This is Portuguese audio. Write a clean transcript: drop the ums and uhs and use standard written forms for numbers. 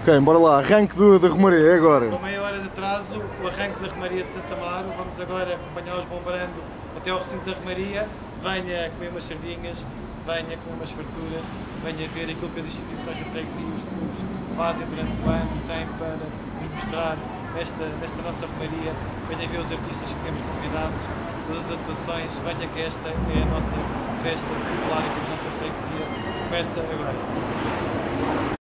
Ok, bora lá, arranque da Romaria, é agora. Com meia hora de atraso, o arranque da Romaria de Santa Amaro. Vamos agora acompanhá-los bombarando até ao recinto da Romaria. Venha comer umas sardinhas, venha comer umas farturas, venha ver aquilo que as instituições da freguesia e os clubes fazem durante o ano, têm para nos mostrar nesta nossa Romaria. Venha ver os artistas que temos convidados, todas as atuações. Venha que esta é a nossa festa popular aqui da nossa freguesia. Começa agora.